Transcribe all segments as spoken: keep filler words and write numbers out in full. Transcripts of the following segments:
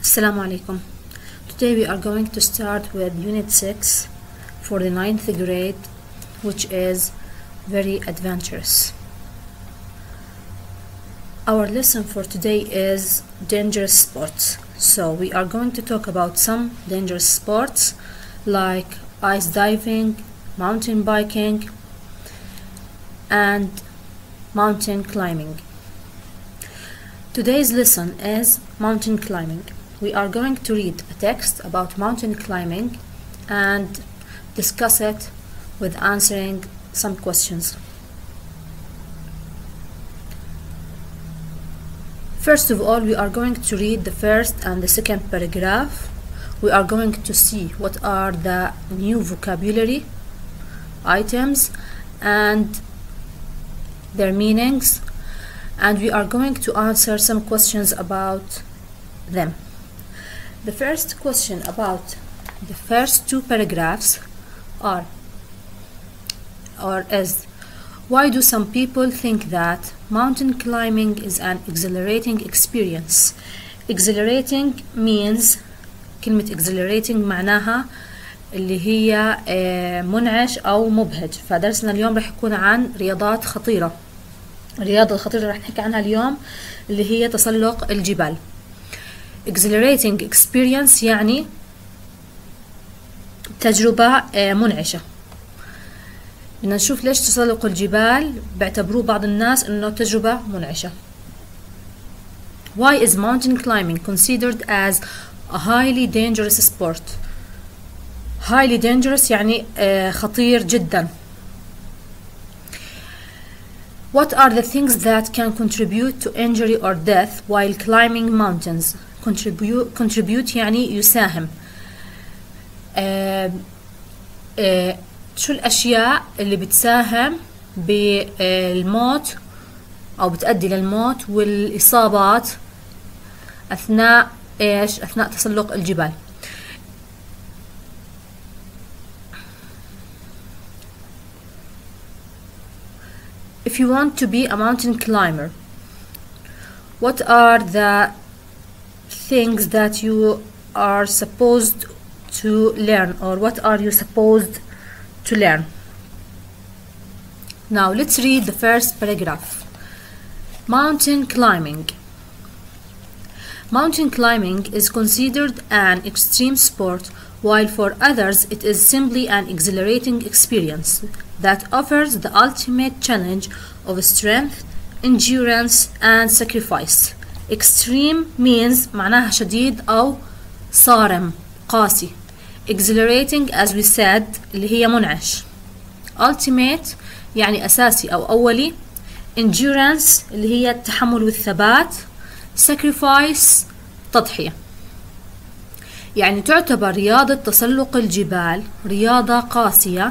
Assalamu alaikum. Today we are going to start with Unit six for the ninth grade, which is very adventurous. Our lesson for today is dangerous sports. So we are going to talk about some dangerous sports like ice diving, mountain biking, and mountain climbing. Today's lesson is mountain climbing. We are going to read a text about mountain climbing and discuss it with answering some questions. First of all, we are going to read the first and the second paragraph. We are going to see what are the new vocabulary items and their meanings, and we are going to answer some questions about them. The first question about the first two paragraphs are or is why do some people think that mountain climbing is an exhilarating experience? Exhilarating means كلمة exhilarating معناها اللي هي منعش أو مبهج. فدرسنا اليوم رح يكون عن رياضات خطيرة. الرياضة الخطيرة رح نحكي عنها اليوم اللي هي تسلق الجبال. exhilarating experience يعني تجربة منعشة. بدنا نشوف ليش تسلق الجبال بيعتبروه بعض الناس إنه تجربة منعشة. Why is mountain climbing considered as a highly dangerous sport? highly dangerous يعني خطير جدا. What are the things that can contribute to injury or death while climbing mountains? Contribute, contribute يعني يساهم. آه آه شو الأشياء اللي بتساهم بالموت أو بتؤدي للموت والإصابات أثناء إيش؟ أثناء تسلق الجبال. If you want to be a mountain climber, what are the things that you are supposed to learn, or what are you supposed to learn? Now let's read the first paragraph. Mountain climbing. Mountain climbing is considered an extreme sport, while for others it is simply an exhilarating experience that offers the ultimate challenge of strength, endurance, and sacrifice. Extreme means معناها شديد أو صارم قاسي. Exhilarating as we said اللي هي منعش. Ultimate يعني أساسي أو أولي. Endurance اللي هي التحمل والثبات. Sacrifice تضحية. يعني تعتبر رياضة تسلق الجبال رياضة قاسية،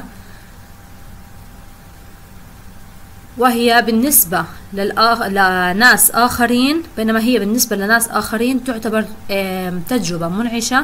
وهي بالنسبة للآخ... لناس آخرين، بينما هي بالنسبة لناس آخرين تعتبر تجربة منعشة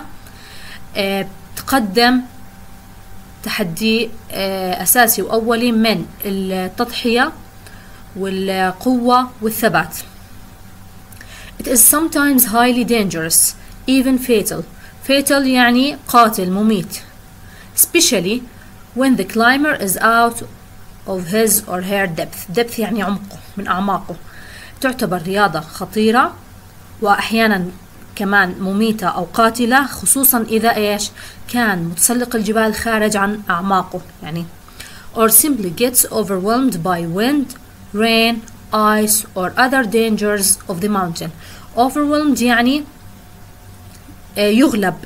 تقدم تحدي أساسي وأولي من التضحية والقوة والثبات. It is sometimes highly dangerous, even fatal. Fatal يعني قاتل مميت. Especially when the climber is out of his or her depth. Depth يعني عمقه، من أعماقه. تعتبر رياضة خطيرة وأحيانا كمان مميتة أو قاتلة، خصوصا إذا إيش كان متسلق الجبال خارج عن أعماقه يعني or simply gets overwhelmed by wind, rain, ice or other dangers of the mountain. Overwhelmed يعني يغلب.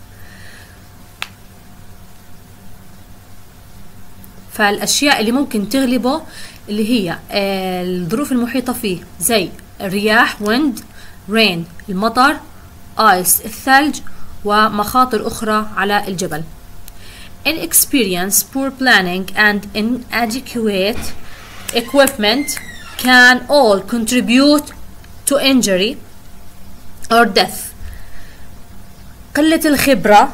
فالأشياء اللي ممكن تغلبه اللي هي الظروف المحيطة فيه زي الرياح wind, rain المطر, ice الثلج ومخاطر أخرى على الجبل. Inexperience, poor planning and inadequate equipment can all contribute to injury or death. قلة الخبرة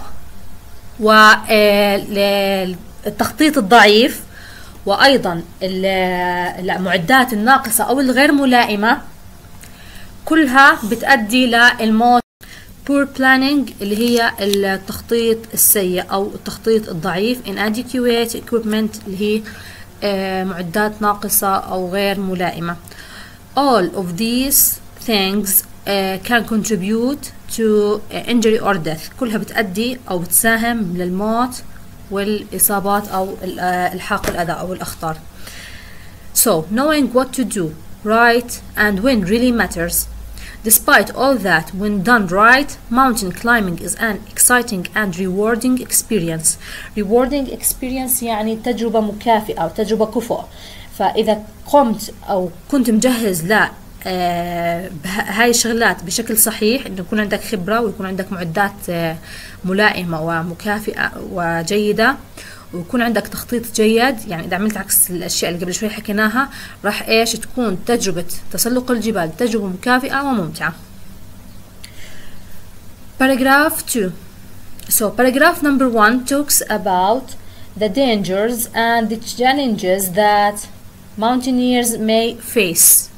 والتخطيط الضعيف وأيضا المعدات الناقصة أو الغير ملائمة كلها بتؤدي للموت. poor planning اللي هي التخطيط السيء أو التخطيط الضعيف. inadequate equipment اللي هي آه معدات ناقصة أو غير ملائمة. all of these things uh, can contribute to injury or death. كلها بتأدي أو بتساهم للموت والإصابات أو الحاق الأذى أو الأخطار. So knowing what to do right and when really matters. Despite all that, when done right, mountain climbing is an exciting and rewarding experience. Rewarding experience يعني تجربة مكافئة أو تجربة كفؤ. فإذا قمت أو كنت مجهز ل آه هاي الشغلات بشكل صحيح، إنه يكون عندك خبرة ويكون عندك معدات آه ملائمة ومكافئة وجيدة، ويكون عندك تخطيط جيد. يعني إذا عملت عكس الأشياء اللي قبل شوي حكيناها راح إيش تكون تجربة تسلق الجبال تجربة مكافئة وممتعة. Paragraph two. So paragraph number one talks about the dangers and the challenges that mountaineers may face.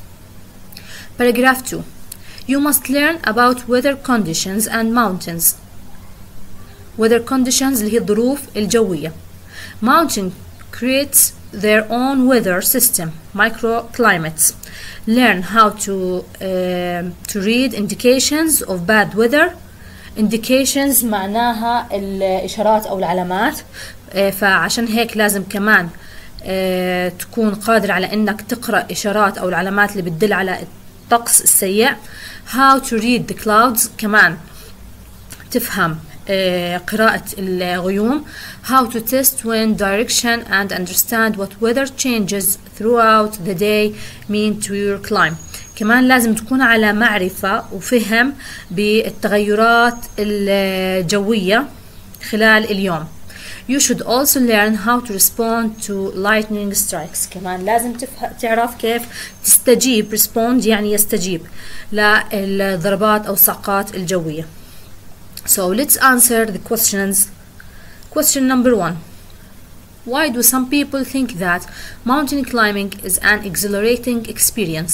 Paragraph two. You must learn about weather conditions and mountains. Weather conditions اللي هي الظروف الجوية. Mountain creates their own weather system, microclimates. Learn how to uh, to read indications of bad weather. Indications معناها الإشارات أو العلامات. فعشان هيك لازم كمان تكون قادر على إنك تقرأ إشارات أو العلامات اللي بتدل على الطقس السيء. How to read the clouds كمان تفهم قراءة الغيوم. How to test wind direction and understand what weather changes throughout the day mean to your climb. كمان لازم تكون على معرفة وفهم بالتغيرات الجوية خلال اليوم. You should also learn how to respond to lightning strikes. كمان لازم تعرف كيف تستجيب. respond يعني يستجيب للضربات أو الصعقات الجوية. So let's answer the questions. Question number one. Why do some people think that mountain climbing is an exhilarating experience?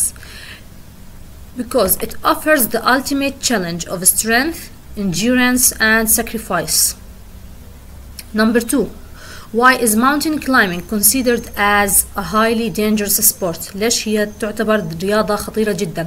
Because it offers the ultimate challenge of strength, endurance, and sacrifice. Number two. Why is mountain climbing considered as a highly dangerous sport? ليش هي تعتبر رياضة خطيرة جدا؟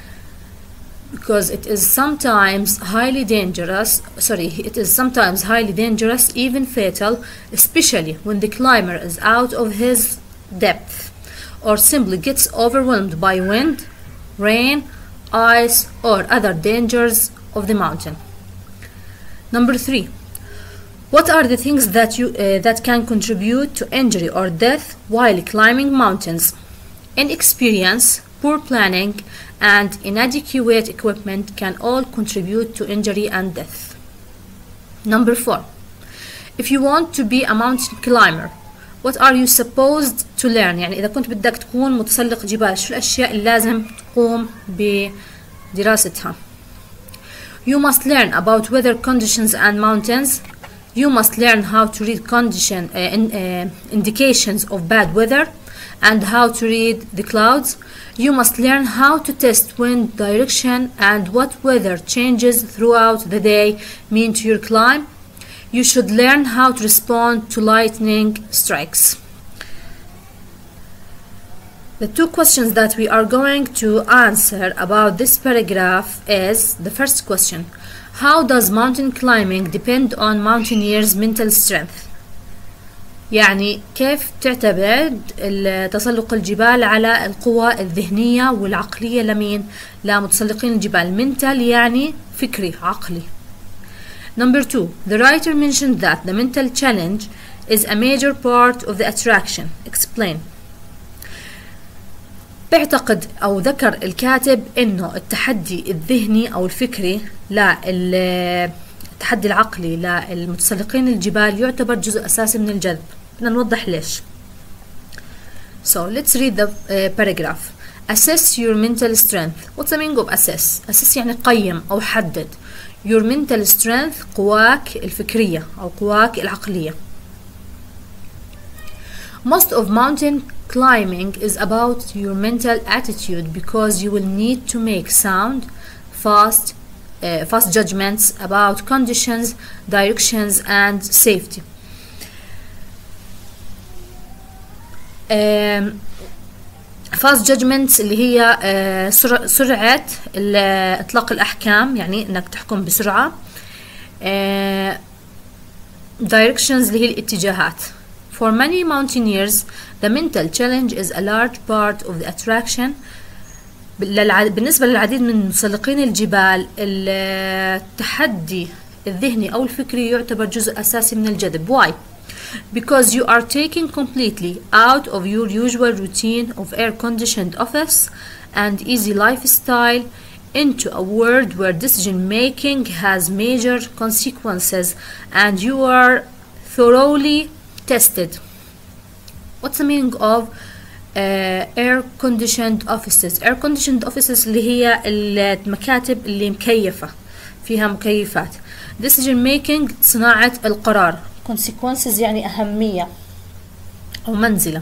Because it is sometimes highly dangerous, sorry, it is sometimes highly dangerous, even fatal, especially when the climber is out of his depth or simply gets overwhelmed by wind, rain, ice, or other dangers of the mountain. Number three. What are the things that you uh, that can contribute to injury or death while climbing mountains? Inexperience, poor planning, and inadequate equipment can all contribute to injury and death. Number four. If you want to be a mountain climber, what are you supposed to learn? يعني إذا كنت بدك تكون متسلق جبال شو الأشياء اللي لازم تقوم بدراستها؟ You must learn about weather conditions and mountains. You must learn how to read condition uh, in, uh, indications of bad weather and how to read the clouds. You must learn how to test wind direction and what weather changes throughout the day mean to your climb. You should learn how to respond to lightning strikes. The two questions that we are going to answer about this paragraph is the first question. How does mountain climbing depend on mountaineers' mental strength? يعني كيف تعتمد تسلق الجبال على القوة الذهنية والعقلية لمين؟ لمتسلقين الجبال. mental يعني فكري عقلي. Number two. The writer mentioned that the mental challenge is a major part of the attraction. Explain. بعتقد أو ذكر الكاتب إنه التحدي الذهني أو الفكري لا التحدي العقلي للمتسلقين الجبال يعتبر جزء أساسي من الجذب. بدنا نوضح ليش. So let's read the uh, paragraph. Assess your mental strength. What's the meaning of assess? Assess يعني قيم أو حدد. Your mental strength قواك الفكرية أو قواك العقلية. Most of mountain climbing is about your mental attitude because you will need to make sound, fast, uh, fast judgments about conditions, directions and safety. um, fast judgments اللي هي uh, سرعة, سرعة إطلاق الأحكام، يعني إنك تحكم بسرعة. uh, directions اللي هي الاتجاهات. For many mountaineers the mental challenge is a large part of the attraction. بالنسبة للعديد من مسلقين الجبال التحدي الذهني أو الفكري يعتبر جزء أساسي من الجذب. Why? Because you are taking completely out of your usual routine of air-conditioned office and easy lifestyle into a world where decision making has major consequences and you are thoroughly tested. What's the meaning of uh, air-conditioned offices? Air-conditioned offices اللي هي المكاتب اللي مكيفة فيها مكيفات. Decision making صناعة القرار. consequences يعني أهمية أو منزلة.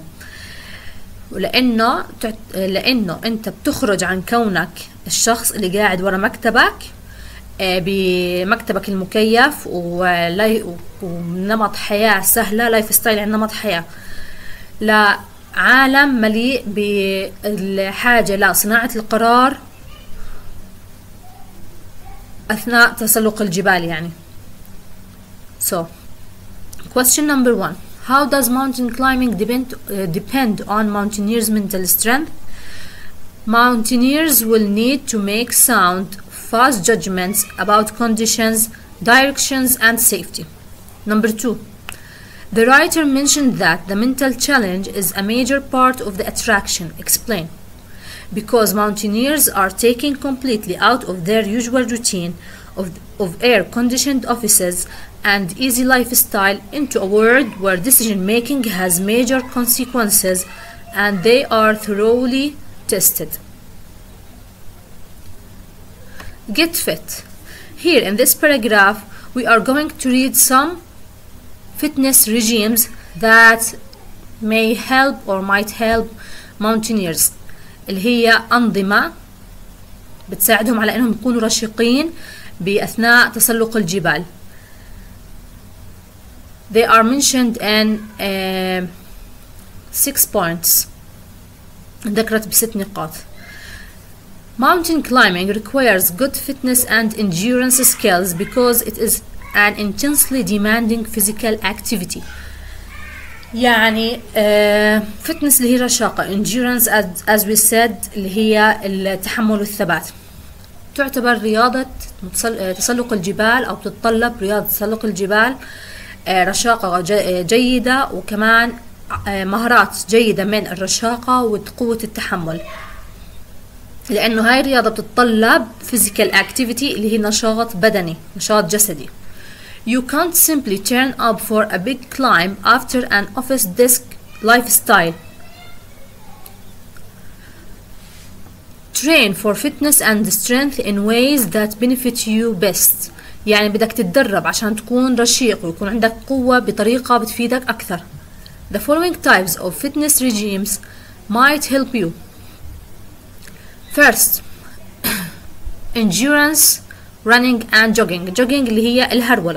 ولأنه لأنه أنت بتخرج عن كونك الشخص اللي قاعد ورا مكتبك بمكتبك المكيف ونمط حياة سهلة، لايف ستايل يعني نمط حياة، لعالم مليء بالحاجة لصناعة القرار أثناء تسلق الجبال يعني. So question number one. How does mountain climbing depend, uh, depend on mountaineers' mental strength? Mountaineers will need to make sound, fast judgments about conditions, directions, and safety. Number two. The writer mentioned that the mental challenge is a major part of the attraction. Explain. Because mountaineers are taken completely out of their usual routine of, of air-conditioned offices and easy lifestyle into a world where decision making has major consequences and they are thoroughly tested. Get fit. Here in this paragraph we are going to read some fitness regimes that may help or might help mountaineers، اللي هي أنظمة بتساعدهم على أنهم يكونوا رشيقين بأثناء تسلق الجبال. They are mentioned in uh, six points. ذكرت بست نقاط. Mountain climbing requires good fitness and endurance skills because it is an intensely demanding physical activity. يعني uh, fitness اللي هي رشاقة، endurance as, as we said اللي هي التحمل والثبات. تعتبر رياضة تسلق الجبال أو تتطلب رياضة تسلق الجبال رشاقة جيدة وكمان مهارات جيدة من الرشاقة وقوة التحمل، لأنه هاي الرياضة بتتطلب physical activity اللي هي نشاط بدني، نشاط جسدي. You can't simply turn up for a big climb after an office desk lifestyle. Train for fitness and strength in ways that benefit you best. يعني بدك تتدرب عشان تكون رشيق ويكون عندك قوة بطريقة بتفيدك أكثر. The following types of fitness regimes might help you. First, endurance, running and jogging. Jogging اللي هي الهرولة.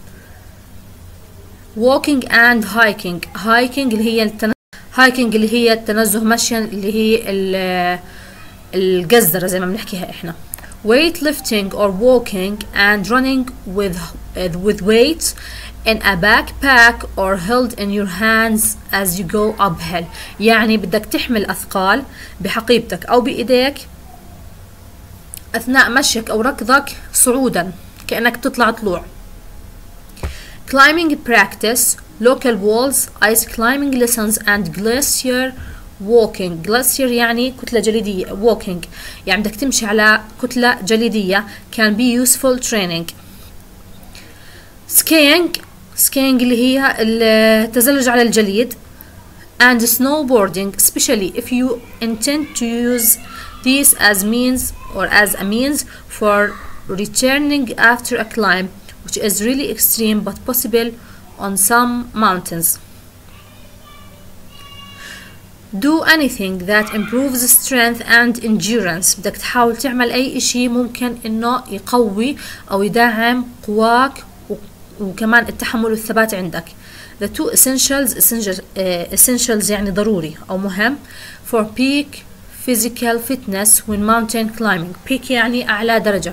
Walking and hiking. Hiking اللي هي التن... hiking اللي هي التنزه مشيا اللي هي ال... الجزرة زي ما بنحكيها إحنا. Weightlifting or walking and running with uh, with weights in a backpack or held in your hands as you go uphill. يعني بدك تحمل أثقال بحقيبتك أو بإيديك أثناء مشيك أو ركضك صعودا كأنك تطلع طلوع. Climbing practice, local walls, ice climbing lessons and glacier walking. glacier يعني كتلة جليدية. walking يعني بدك تمشي على كتلة جليدية. can be useful training. skiing skiing اللي هي التزلج على الجليد and snowboarding especially if you intend to use these as means or as a means for returning after a climb which is really extreme but possible on some mountains. do anything that improves strength and endurance. بدك تحاول تعمل أي إشي ممكن إنه يقوي أو يدعم قواك وكمان التحمل والثبات عندك. The two essentials essentials, uh, essentials يعني ضروري أو مهم for peak physical fitness when mountain climbing. peak يعني أعلى درجة.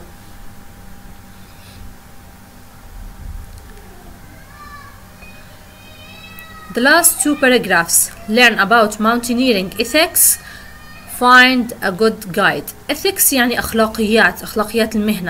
The last two paragraphs learn about mountaineering ethics. Find a good guide. Ethics يعني أخلاقيات أخلاقيات المهنة.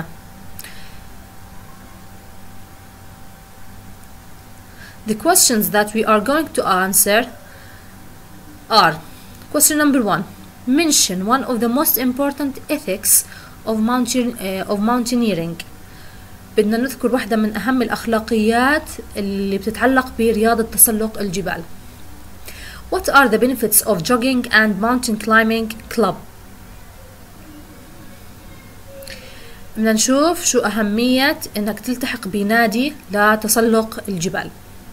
The questions that we are going to answer are: question number one, mention one of the most important ethics of mountain uh, of mountaineering. بدنا نذكر واحدة من أهم الأخلاقيات اللي بتتعلق برياضة تسلق الجبال. What are the benefits of jogging and mountain climbing club? بدنا نشوف شو أهمية إنك تلتحق بنادي لتسلق الجبال.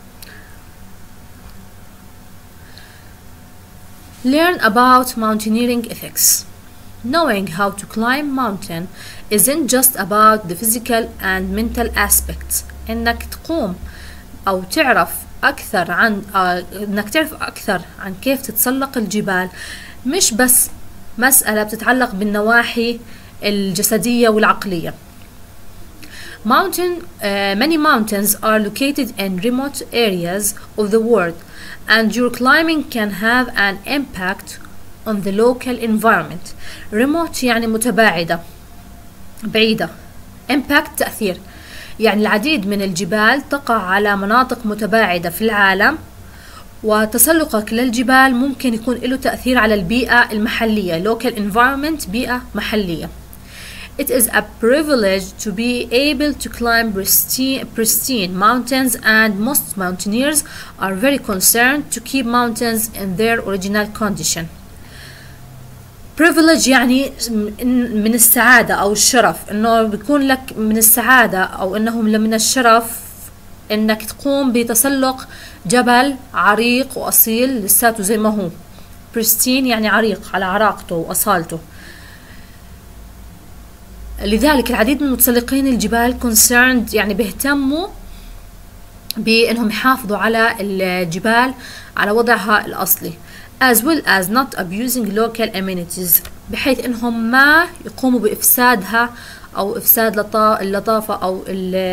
Learn about mountaineering ethics. Knowing how to climb mountain isn't just about the physical and mental aspects. إنك تقوم أو تعرف أكثر عن آه إنك تعرف أكثر عن كيف تتسلق الجبال مش بس مسألة بتتعلق بالنواحي الجسدية والعقلية. Mountain, uh, many mountains are located in remote areas of the world, and your climbing can have an impact on the local environment. Remote يعني متباعدة بعيدة. Impact تأثير يعني العديد من الجبال تقع على مناطق متباعدة في العالم، وتسلقك للجبال ممكن يكون له تأثير على البيئة المحلية. Local environment بيئة محلية. It is a privilege to be able to climb pristine, pristine mountains, and most mountaineers are very concerned to keep mountains in their original condition. privilege يعني من السعادة أو الشرف، إنه بيكون لك من السعادة أو إنه من الشرف إنك تقوم بتسلق جبل عريق وأصيل لساته زي ما هو. pristine يعني عريق على عراقته وأصالته. لذلك العديد من متسلقين الجبال concerned يعني بيهتموا بأنهم يحافظوا على الجبال على وضعها الأصلي، as well as not abusing local amenities، بحيث أنهم ما يقوموا بإفسادها أو إفساد اللطافة أو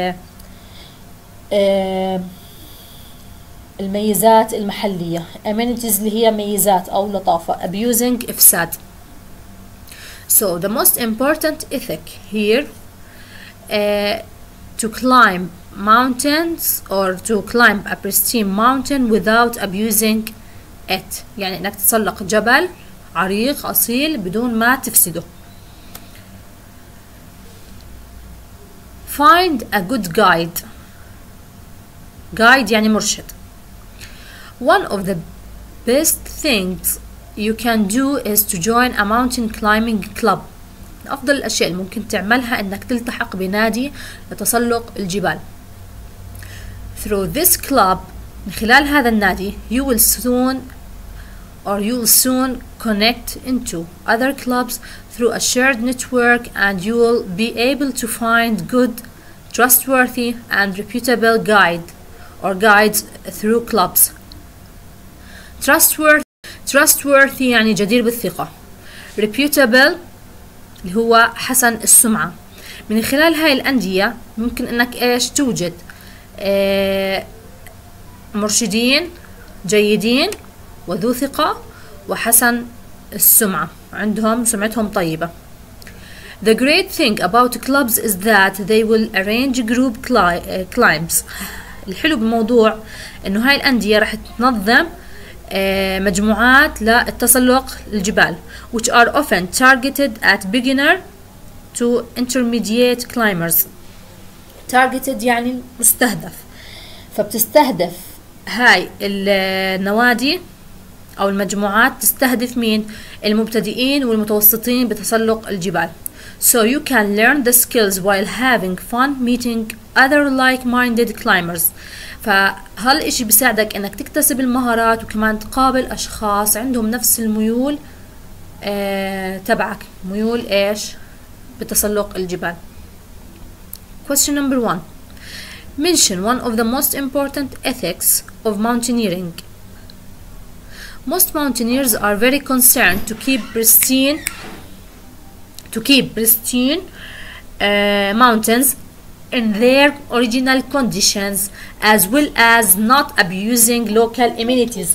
الميزات المحلية. amenities اللي هي ميزات أو لطافة. abusing إفساد. So the most important ethic here uh, to climb mountains or to climb a pristine mountain without abusing it. يعني انك تتسلق جبل عريق أصيل بدون ما تفسده. Find a good guide. Guide يعني مرشد. One of the best things you can do is to join a mountain climbing club. أفضل الأشياء اللي ممكن تعملها إنك تلتحق بنادي لتسلق الجبال. Through this club، من خلال هذا النادي you will soon or you will soon connect into other clubs through a shared network, and you will be able to find good, trustworthy and reputable guide or guides through clubs. Trustworthy trustworthy يعني جدير بالثقة. reputable اللي هو حسن السمعة. من خلال هاي الأندية ممكن إنك إيش توجد اه مرشدين جيدين وذو ثقة وحسن السمعة، عندهم سمعتهم طيبة. The great thing about clubs is that they will arrange group climbs. الحلو بالموضوع إنه هاي الأندية راح تنظم مجموعات للتسلق الجبال which are often targeted at beginner to intermediate climbers. targeted يعني مستهدف، فبتستهدف هاي النوادي أو المجموعات تستهدف مين؟ المبتدئين والمتوسطين بتسلق الجبال. So you can learn the skills while having fun meeting other like-minded climbers. فهالإشي بيساعدك إنك تكتسب المهارات وكمان تقابل أشخاص عندهم نفس الميول آه تبعك، ميول إيش؟ بتسلق الجبال. Question number one. Mention one of the most important ethics of mountaineering. Most mountaineers are very concerned to keep pristine to keep pristine uh, mountains in their original conditions, as well as not abusing local amenities.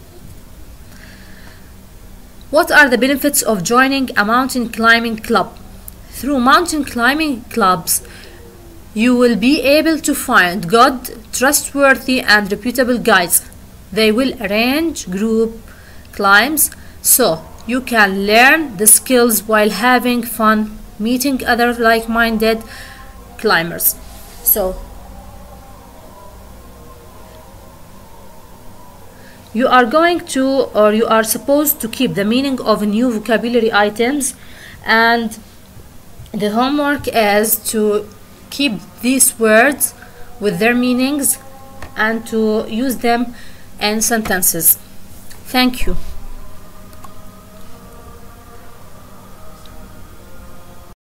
What are the benefits of joining a mountain climbing club? Through mountain climbing clubs, you will be able to find good, trustworthy, and reputable guides. They will arrange group climbs so you can learn the skills while having fun meeting other like-minded climbers. So you are going to, or you are supposed to keep the meaning of new vocabulary items, and the homework is to keep these words with their meanings and to use them in sentences. Thank you.